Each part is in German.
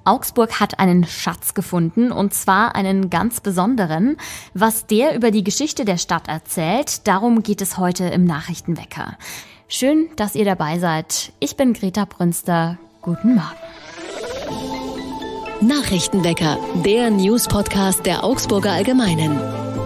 Augsburg hat einen Schatz gefunden, und zwar einen ganz besonderen. Was der über die Geschichte der Stadt erzählt, darum geht es heute im Nachrichtenwecker. Schön, dass ihr dabei seid. Ich bin Greta Brünster. Guten Morgen. Nachrichtenwecker, der News-Podcast der Augsburger Allgemeinen.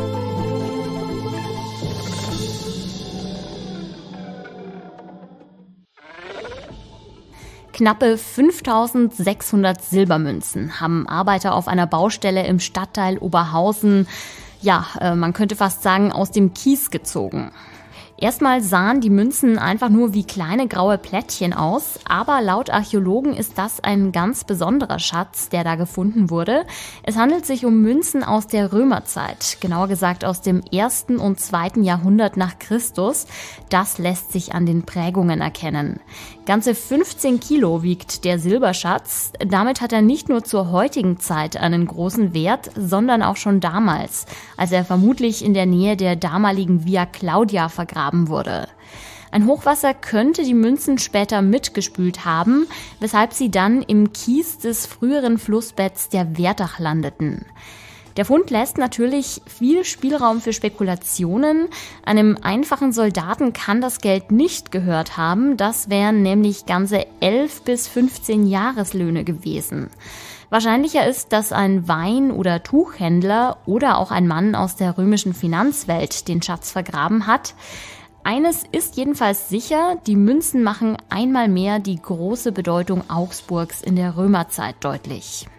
Knappe 5.600 Silbermünzen haben Arbeiter auf einer Baustelle im Stadtteil Oberhausen, man könnte fast sagen, aus dem Kies gezogen. Erstmal sahen die Münzen einfach nur wie kleine graue Plättchen aus, aber laut Archäologen ist das ein ganz besonderer Schatz, der da gefunden wurde. Es handelt sich um Münzen aus der Römerzeit, genauer gesagt aus dem 1. und 2. Jahrhundert nach Christus. Das lässt sich an den Prägungen erkennen. Ganze 15 Kilo wiegt der Silberschatz. Damit hat er nicht nur zur heutigen Zeit einen großen Wert, sondern auch schon damals, als er vermutlich in der Nähe der damaligen Via Claudia vergraben wurde. Ein Hochwasser könnte die Münzen später mitgespült haben, weshalb sie dann im Kies des früheren Flussbetts der Werdach landeten. Der Fund lässt natürlich viel Spielraum für Spekulationen. Einem einfachen Soldaten kann das Geld nicht gehört haben. Das wären nämlich ganze 11 bis 15 Jahreslöhne gewesen. Wahrscheinlicher ist, dass ein Wein- oder Tuchhändler oder auch ein Mann aus der römischen Finanzwelt den Schatz vergraben hat. Eines ist jedenfalls sicher, die Münzen machen einmal mehr die große Bedeutung Augsburgs in der Römerzeit deutlich.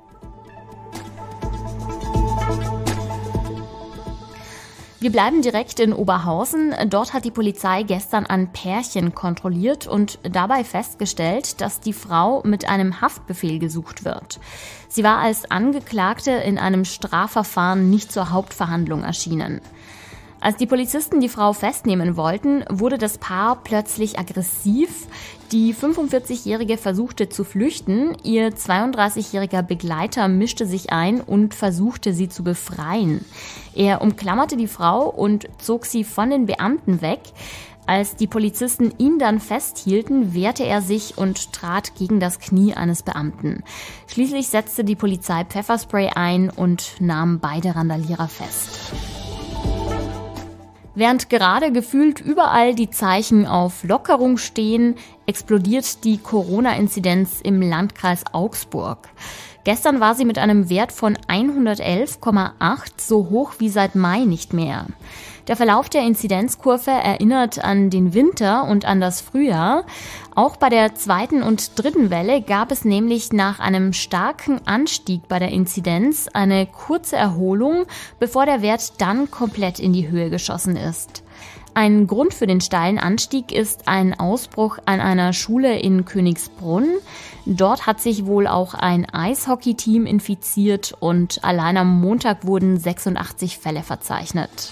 Wir bleiben direkt in Oberhausen. Dort hat die Polizei gestern ein Pärchen kontrolliert und dabei festgestellt, dass die Frau mit einem Haftbefehl gesucht wird. Sie war als Angeklagte in einem Strafverfahren nicht zur Hauptverhandlung erschienen. Als die Polizisten die Frau festnehmen wollten, wurde das Paar plötzlich aggressiv. Die 45-Jährige versuchte zu flüchten. Ihr 32-jähriger Begleiter mischte sich ein und versuchte, sie zu befreien. Er umklammerte die Frau und zog sie von den Beamten weg. Als die Polizisten ihn dann festhielten, wehrte er sich und trat gegen das Knie eines Beamten. Schließlich setzte die Polizei Pfefferspray ein und nahm beide Randalierer fest. Während gerade gefühlt überall die Zeichen auf Lockerung stehen, explodiert die Corona-Inzidenz im Landkreis Augsburg. Gestern war sie mit einem Wert von 111,8 so hoch wie seit Mai nicht mehr. Der Verlauf der Inzidenzkurve erinnert an den Winter und an das Frühjahr. Auch bei der 2. und 3. Welle gab es nämlich nach einem starken Anstieg bei der Inzidenz eine kurze Erholung, bevor der Wert dann komplett in die Höhe geschossen ist. Ein Grund für den steilen Anstieg ist ein Ausbruch an einer Schule in Königsbrunn. Dort hat sich wohl auch ein Eishockeyteam infiziert und allein am Montag wurden 86 Fälle verzeichnet.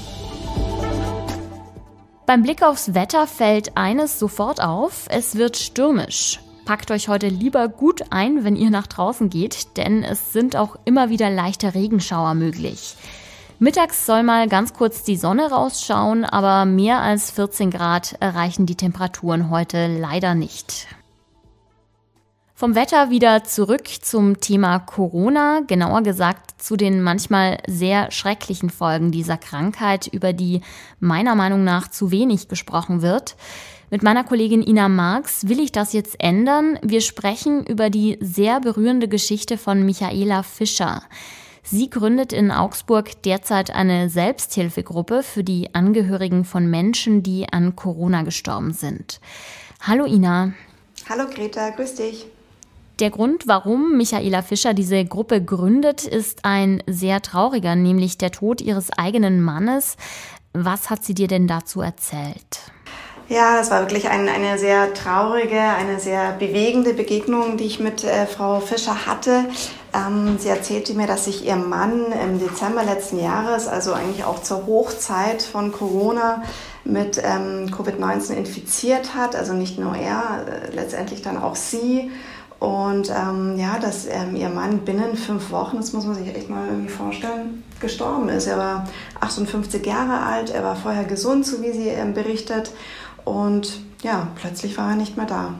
Beim Blick aufs Wetter fällt eines sofort auf: Es wird stürmisch. Packt euch heute lieber gut ein, wenn ihr nach draußen geht, denn es sind auch immer wieder leichte Regenschauer möglich. Mittags soll mal ganz kurz die Sonne rausschauen, aber mehr als 14 Grad erreichen die Temperaturen heute leider nicht. Vom Wetter wieder zurück zum Thema Corona, genauer gesagt zu den manchmal sehr schrecklichen Folgen dieser Krankheit, über die meiner Meinung nach zu wenig gesprochen wird. Mit meiner Kollegin Ina Marx will ich das jetzt ändern. Wir sprechen über die sehr berührende Geschichte von Michaela Fischer. Sie gründet in Augsburg derzeit eine Selbsthilfegruppe für die Angehörigen von Menschen, die an Corona gestorben sind. Hallo Ina. Hallo Greta, grüß dich. Der Grund, warum Michaela Fischer diese Gruppe gründet, ist ein sehr trauriger, nämlich der Tod ihres eigenen Mannes. Was hat sie dir denn dazu erzählt? Ja, das war wirklich eine sehr traurige, eine sehr bewegende Begegnung, die ich mit Frau Fischer hatte. Sie erzählte mir, dass sich ihr Mann im Dezember letzten Jahres, also eigentlich auch zur Hochzeit von Corona, mit Covid-19 infiziert hat. Also nicht nur er, letztendlich dann auch sie. Und dass ihr Mann binnen 5 Wochen, das muss man sich echt mal irgendwie vorstellen, gestorben ist. Er war 58 Jahre alt, er war vorher gesund, so wie sie berichtet. Und ja, plötzlich war er nicht mehr da.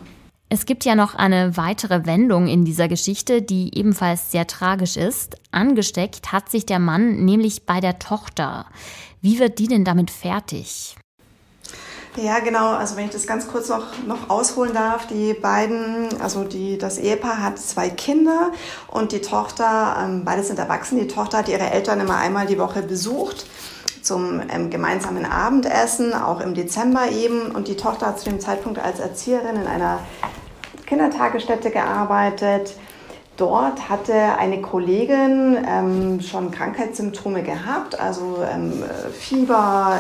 Es gibt ja noch eine weitere Wendung in dieser Geschichte, die ebenfalls sehr tragisch ist. Angesteckt hat sich der Mann nämlich bei der Tochter. Wie wird die denn damit fertig? Ja, genau. Also wenn ich das ganz kurz noch ausholen darf, die beiden, das Ehepaar hat 2 Kinder und die Tochter, beide sind erwachsen, die Tochter hat ihre Eltern immer einmal die Woche besucht zum gemeinsamen Abendessen, auch im Dezember eben. Und die Tochter hat zu dem Zeitpunkt als Erzieherin in einer Kindertagesstätte gearbeitet. Dort hatte eine Kollegin schon Krankheitssymptome gehabt, also Fieber,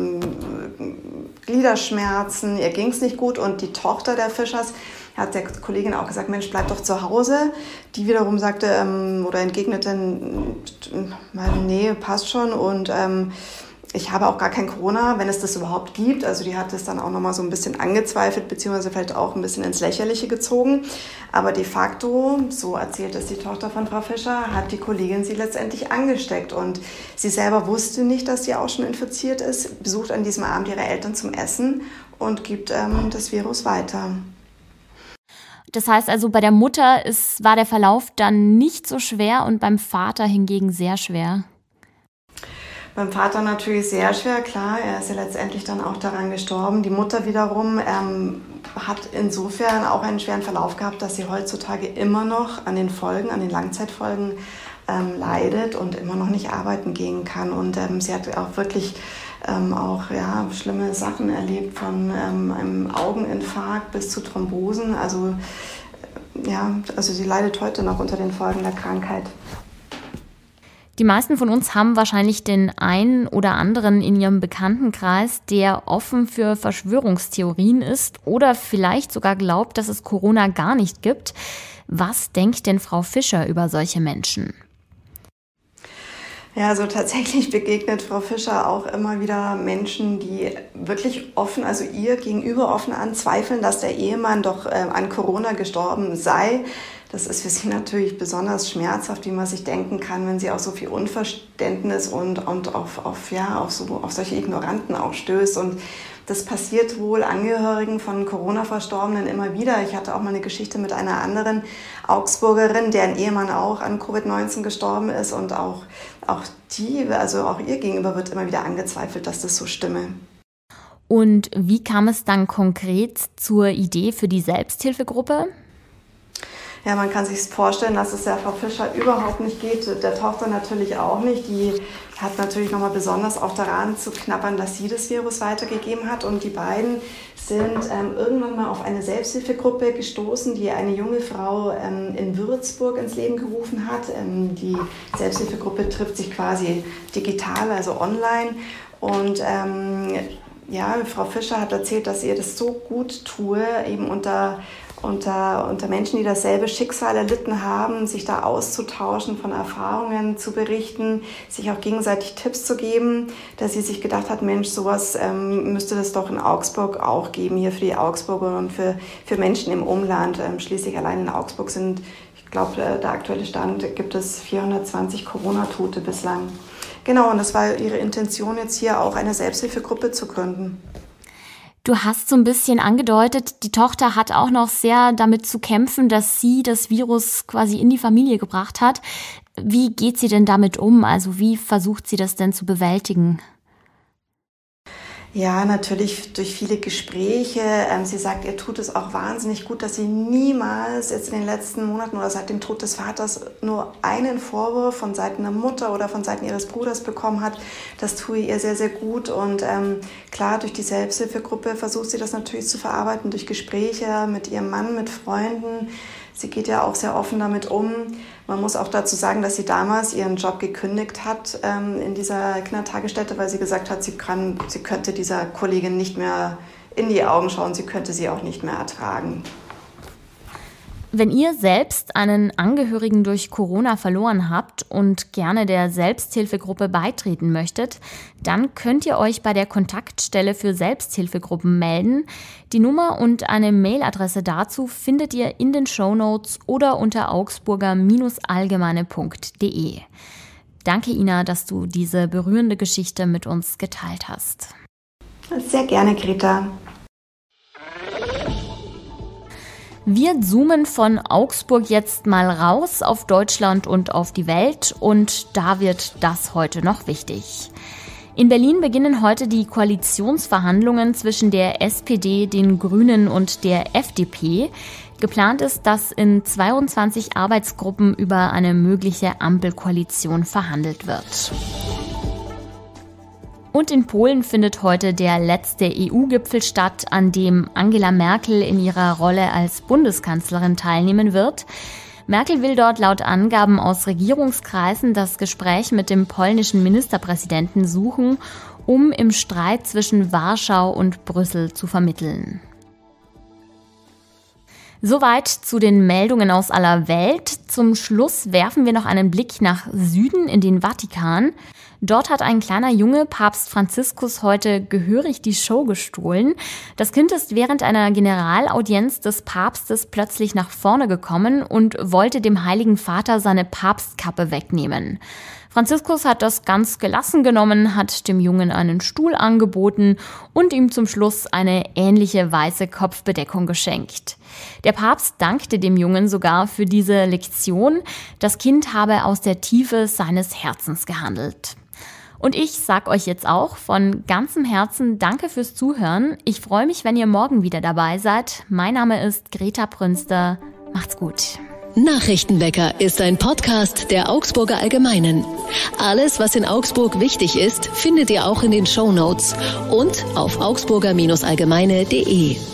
Gliederschmerzen, ihr ging es nicht gut. Und die Tochter der Fischers hat der Kollegin auch gesagt, Mensch, bleib doch zu Hause. Die wiederum sagte oder entgegnete, nee, passt schon und ich habe auch gar kein Corona, wenn es das überhaupt gibt. Also die hat es dann auch nochmal so ein bisschen angezweifelt, beziehungsweise vielleicht auch ein bisschen ins Lächerliche gezogen. Aber de facto, so erzählt es die Tochter von Frau Fischer, hat die Kollegin sie letztendlich angesteckt. Und sie selber wusste nicht, dass sie auch schon infiziert ist, besucht an diesem Abend ihre Eltern zum Essen und gibt das Virus weiter. Das heißt also, bei der Mutter war der Verlauf dann nicht so schwer und beim Vater hingegen sehr schwer. Beim Vater natürlich sehr schwer, klar. Er ist ja letztendlich dann auch daran gestorben. Die Mutter wiederum hat insofern auch einen schweren Verlauf gehabt, dass sie heutzutage immer noch an den Langzeitfolgen leidet und immer noch nicht arbeiten gehen kann. Und sie hat auch wirklich schlimme Sachen erlebt, von einem Augeninfarkt bis zu Thrombosen. Also sie leidet heute noch unter den Folgen der Krankheit. Die meisten von uns haben wahrscheinlich den einen oder anderen in ihrem Bekanntenkreis, der offen für Verschwörungstheorien ist oder vielleicht sogar glaubt, dass es Corona gar nicht gibt. Was denkt denn Frau Fischer über solche Menschen? Ja, also tatsächlich begegnet Frau Fischer auch immer wieder Menschen, die wirklich offen, also ihr gegenüber offen anzweifeln, dass der Ehemann doch an Corona gestorben sei. Das ist für sie natürlich besonders schmerzhaft, wie man sich denken kann, wenn sie auf so viel Unverständnis und auf solche Ignoranten auch stößt. Und das passiert wohl Angehörigen von Corona-Verstorbenen immer wieder. Ich hatte auch mal eine Geschichte mit einer anderen Augsburgerin, deren Ehemann auch an Covid-19 gestorben ist. Und auch ihr gegenüber wird immer wieder angezweifelt, dass das so stimme. Und wie kam es dann konkret zur Idee für die Selbsthilfegruppe? Ja, man kann sich vorstellen, dass es der Frau Fischer überhaupt nicht geht, der Tochter natürlich auch nicht. Die hat natürlich nochmal besonders auch daran zu knabbern, dass sie das Virus weitergegeben hat. Und die beiden sind irgendwann mal auf eine Selbsthilfegruppe gestoßen, die eine junge Frau in Würzburg ins Leben gerufen hat. Die Selbsthilfegruppe trifft sich quasi digital, also online. Und Frau Fischer hat erzählt, dass ihr das so gut tue, eben unter Menschen, die dasselbe Schicksal erlitten haben, sich da auszutauschen, von Erfahrungen zu berichten, sich auch gegenseitig Tipps zu geben, dass sie sich gedacht hat, Mensch, sowas müsste das doch in Augsburg auch geben, hier für die Augsburger und für Menschen im Umland. Schließlich allein in Augsburg sind, ich glaube, der aktuelle Stand, gibt es 420 Corona-Tote bislang. Genau, und das war ihre Intention, jetzt hier auch eine Selbsthilfegruppe zu gründen. Du hast so ein bisschen angedeutet, die Tochter hat auch noch sehr damit zu kämpfen, dass sie das Virus quasi in die Familie gebracht hat. Wie geht sie denn damit um? Also wie versucht sie das denn zu bewältigen? Ja, natürlich durch viele Gespräche. Sie sagt, ihr tut es auch wahnsinnig gut, dass sie niemals jetzt in den letzten Monaten oder seit dem Tod des Vaters nur einen Vorwurf von Seiten der Mutter oder von Seiten ihres Bruders bekommen hat. Das tue ihr sehr, sehr gut. Und klar, durch die Selbsthilfegruppe versucht sie das natürlich zu verarbeiten, durch Gespräche mit ihrem Mann, mit Freunden. Sie geht ja auch sehr offen damit um. Man muss auch dazu sagen, dass sie damals ihren Job gekündigt hat in dieser Kindertagesstätte, weil sie gesagt hat, sie könnte dieser Kollegin nicht mehr in die Augen schauen, sie könnte sie auch nicht mehr ertragen. Wenn ihr selbst einen Angehörigen durch Corona verloren habt und gerne der Selbsthilfegruppe beitreten möchtet, dann könnt ihr euch bei der Kontaktstelle für Selbsthilfegruppen melden. Die Nummer und eine Mailadresse dazu findet ihr in den Shownotes oder unter augsburger-allgemeine.de. Danke, Ina, dass du diese berührende Geschichte mit uns geteilt hast. Sehr gerne, Greta. Wir zoomen von Augsburg jetzt mal raus auf Deutschland und auf die Welt und da wird das heute noch wichtig. In Berlin beginnen heute die Koalitionsverhandlungen zwischen der SPD, den Grünen und der FDP. Geplant ist, dass in 22 Arbeitsgruppen über eine mögliche Ampelkoalition verhandelt wird. Und in Polen findet heute der letzte EU-Gipfel statt, an dem Angela Merkel in ihrer Rolle als Bundeskanzlerin teilnehmen wird. Merkel will dort laut Angaben aus Regierungskreisen das Gespräch mit dem polnischen Ministerpräsidenten suchen, um im Streit zwischen Warschau und Brüssel zu vermitteln. Soweit zu den Meldungen aus aller Welt. Zum Schluss werfen wir noch einen Blick nach Süden in den Vatikan. Dort hat ein kleiner Junge Papst Franziskus heute gehörig die Show gestohlen. Das Kind ist während einer Generalaudienz des Papstes plötzlich nach vorne gekommen und wollte dem Heiligen Vater seine Papstkappe wegnehmen. Franziskus hat das ganz gelassen genommen, hat dem Jungen einen Stuhl angeboten und ihm zum Schluss eine ähnliche weiße Kopfbedeckung geschenkt. Der Papst dankte dem Jungen sogar für diese Lektion. Das Kind habe aus der Tiefe seines Herzens gehandelt. Und ich sag euch jetzt auch von ganzem Herzen Danke fürs Zuhören. Ich freue mich, wenn ihr morgen wieder dabei seid. Mein Name ist Greta Brünster. Macht's gut. Nachrichtenwecker ist ein Podcast der Augsburger Allgemeinen. Alles, was in Augsburg wichtig ist, findet ihr auch in den Shownotes und auf augsburger-allgemeine.de.